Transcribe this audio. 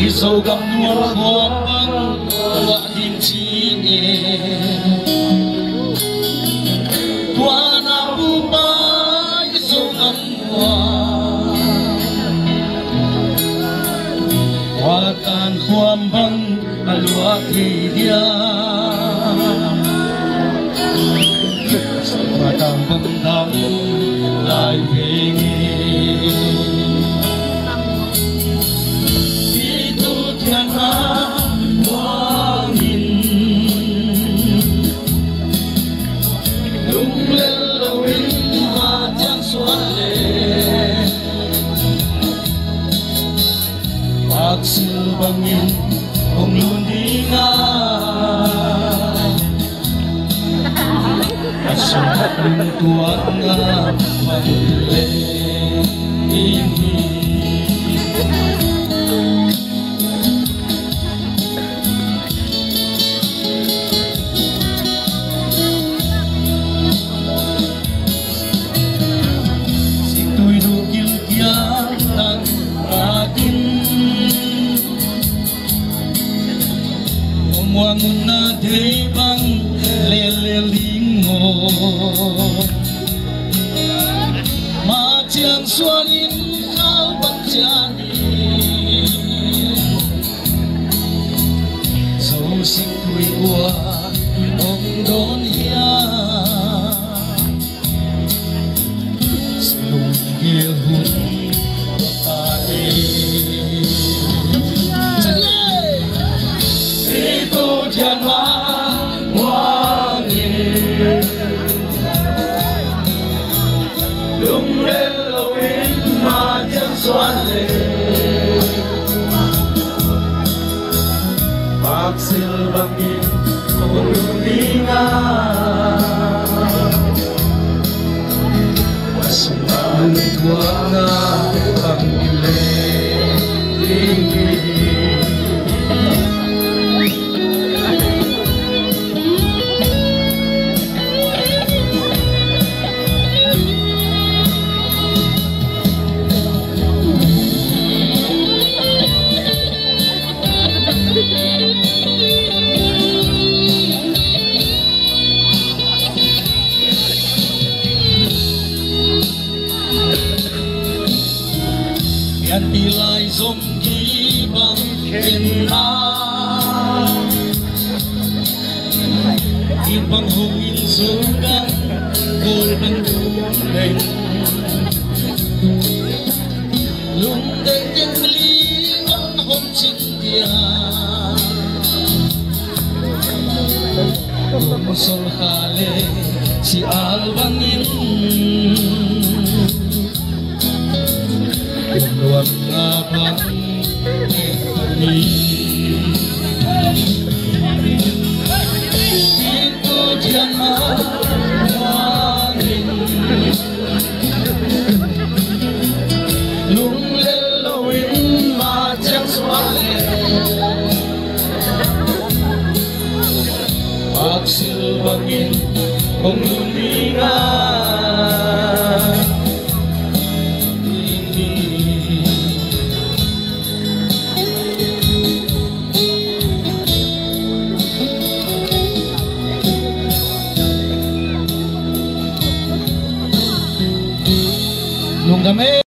sâu gầm nuông khó băng tọa hình chi nhẹ tua na bu ba sâu gầm hoa tan khoam băng alua thì dia hoa tan băng đau lại về nghe itu tiada wangin lung lelawin macam suale aksil bangin ong lundingan asyik luntuan ngapale ini wangun na debang lelelingo macam suarin kau berjani so sing kui gua ong don ya selung gilhun tadi jangan wangi lung lelawin macam suale paksil bangin lundingan wasuman tuana panggile tinggi yan tilay zombi bang kena ibang hungin sugan golden lungdeng lungdeng yang liwan hom cintia musul hale si albangin luar ngabang ini itu jangan wangin lung lelawin macam suale aksil bangin kong lundingan nung kami